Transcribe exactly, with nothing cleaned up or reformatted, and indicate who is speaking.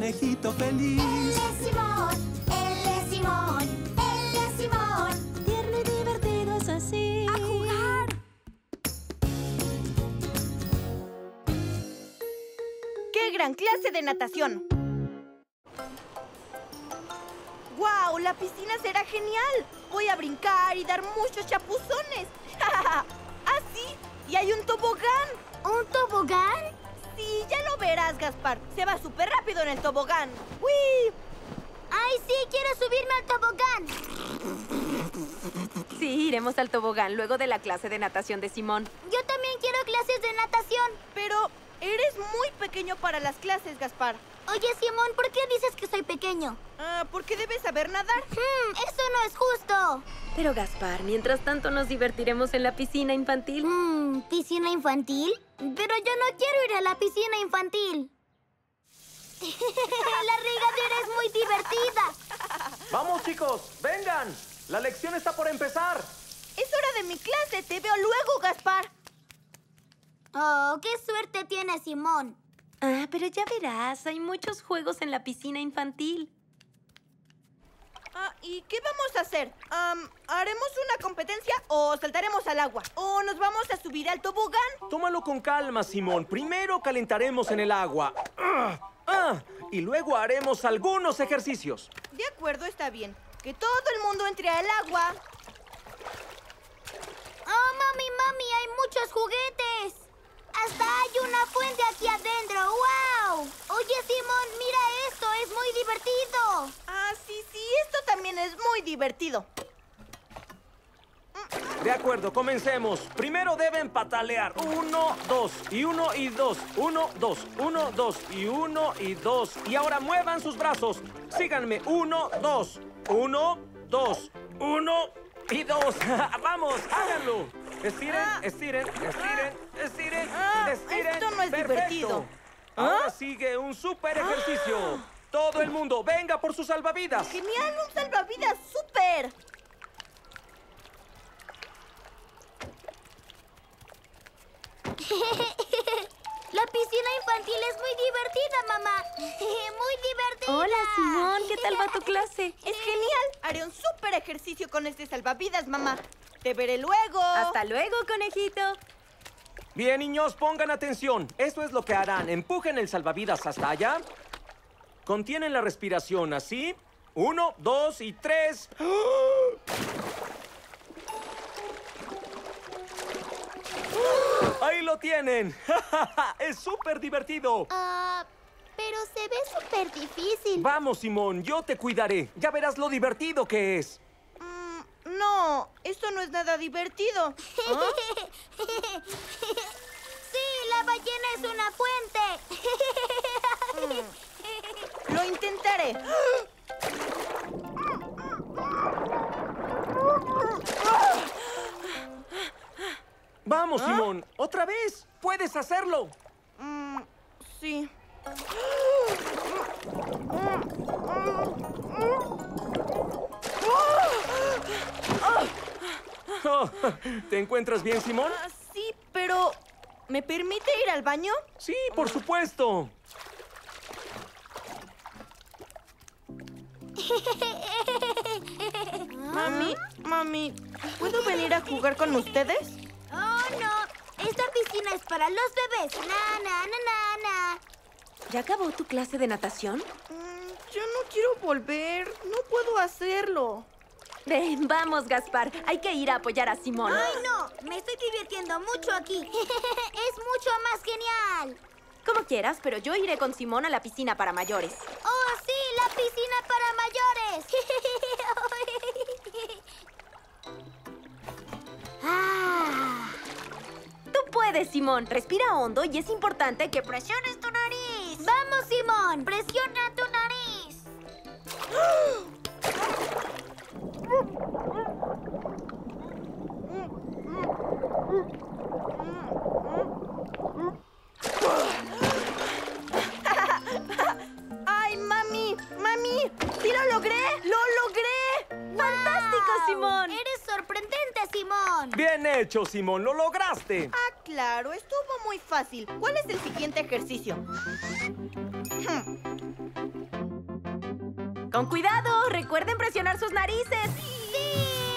Speaker 1: conejito feliz.
Speaker 2: Él es Simón, él es Simón, él es Simón.
Speaker 3: Tierno y divertido es así.
Speaker 2: ¡A jugar!
Speaker 4: ¡Qué gran clase de natación! ¡Guau! ¡La piscina será genial! Voy a brincar y dar muchos chapuzones. ¡Ah, sí! ¡Y hay un tobogán!
Speaker 2: ¿Un tobogán?
Speaker 4: Sí, ya lo verás, Gaspar. Se va súper rápido en el tobogán. ¡Uy!
Speaker 2: ¡Ay, sí! ¡Quiero subirme al tobogán!
Speaker 3: Sí, iremos al tobogán luego de la clase de natación de Simón.
Speaker 2: Yo también quiero clases de natación.
Speaker 4: Pero eres muy pequeño para las clases, Gaspar.
Speaker 2: Oye, Simón, ¿por qué dices que soy pequeño?
Speaker 4: Ah, porque debes saber nadar.
Speaker 2: Hmm, eso no es justo.
Speaker 3: Pero Gaspar, mientras tanto nos divertiremos en la piscina infantil.
Speaker 2: Hmm, ¿piscina infantil? Pero yo no quiero ir a la piscina infantil. La regadera es muy divertida.
Speaker 5: ¡Vamos, chicos! ¡Vengan! ¡La lección está por empezar!
Speaker 4: Es hora de mi clase. Te veo luego, Gaspar.
Speaker 2: Oh, qué suerte tiene Simón.
Speaker 3: Ah, pero ya verás, hay muchos juegos en la piscina infantil.
Speaker 4: Ah, ¿y qué vamos a hacer? Am, ¿Haremos una competencia o saltaremos al agua? ¿O nos vamos a subir al tobogán?
Speaker 5: Tómalo con calma, Simón. Primero calentaremos en el agua. ¡Ah! ¡Ah! Y luego haremos algunos ejercicios.
Speaker 4: De acuerdo, está bien. Que todo el mundo entre al agua.
Speaker 2: Oh, mami, mami, hay muchos juguetes. Hasta hay una fuente aquí adentro. ¡Wow! Oye, Simón, mira esto. Es muy divertido.
Speaker 4: Ah, sí, sí, esto también es muy divertido.
Speaker 5: De acuerdo, comencemos. Primero deben patalear. Uno, dos, y uno, y dos. Uno, dos, uno, dos, y uno, y dos. Y ahora muevan sus brazos. Síganme. Uno, dos. Uno, dos. Uno, y dos. ¡Vamos, háganlo! Estiren, estiren, estiren, estiren,
Speaker 4: Ah,
Speaker 5: estiren.
Speaker 4: esto no es
Speaker 5: Perfecto.
Speaker 4: divertido.
Speaker 5: Ahora sigue un súper ejercicio. Todo el mundo, venga por sus salvavidas.
Speaker 4: ¡Genial! ¡Un salvavidas súper!
Speaker 2: La piscina infantil es muy divertida, mamá. Muy divertida.
Speaker 3: Hola, Simón, ¿qué tal va tu clase?
Speaker 4: ¡Es genial! Haré un súper ejercicio con este salvavidas, mamá. Te veré luego.
Speaker 3: Hasta luego, conejito.
Speaker 5: Bien, niños, pongan atención. Esto es lo que harán. Empujen el salvavidas hasta allá. Contienen la respiración, así. Uno, dos y tres. ¡Ahí lo tienen! ¡Es súper divertido!
Speaker 2: Ah, pero se ve súper difícil.
Speaker 5: Vamos, Simón, yo te cuidaré. Ya verás lo divertido que es.
Speaker 4: Mm, no, esto no es nada divertido.
Speaker 2: Sí, la ballena es una fuente.
Speaker 4: Lo intentaré.
Speaker 5: Vamos, Simón, otra vez. Puedes hacerlo.
Speaker 4: Mm, sí.
Speaker 5: Oh, ¿te encuentras bien, Simón?
Speaker 4: Ah, sí, pero ¿me permite ir al baño?
Speaker 5: Sí, por supuesto.
Speaker 4: Mami, mami, ¿puedo venir a jugar con ustedes?
Speaker 2: Oh, no. Esta piscina es para los bebés. Na, na, na, na, na.
Speaker 3: ¿Ya acabó tu clase de natación?
Speaker 4: Mm, yo no quiero volver. No puedo hacerlo.
Speaker 3: Ven, vamos, Gaspar. Hay que ir a apoyar a Simón.
Speaker 2: Ay, no. Me estoy divirtiendo mucho aquí. Es mucho más genial.
Speaker 3: Como quieras, pero yo iré con Simón a la piscina para mayores.
Speaker 2: Oh, sí, la piscina para mayores. Ah.
Speaker 3: Tú puedes, Simón. Respira hondo y es importante que presiones tu nariz.
Speaker 2: Vamos, Simón. Presiona tu nariz.
Speaker 4: ¡Ay, mami! ¡Mami! ¡Sí lo logré! ¡Lo logré!
Speaker 3: ¡Fantástico, Simón!
Speaker 2: Eres sorprendente, Simón.
Speaker 5: Bien, Bien hecho, Simón. Lo lograste.
Speaker 4: Ah, claro, estuvo muy fácil. ¿Cuál es el siguiente ejercicio? Hmm.
Speaker 3: Con cuidado, recuerden presionar sus narices.
Speaker 2: ¡Sí!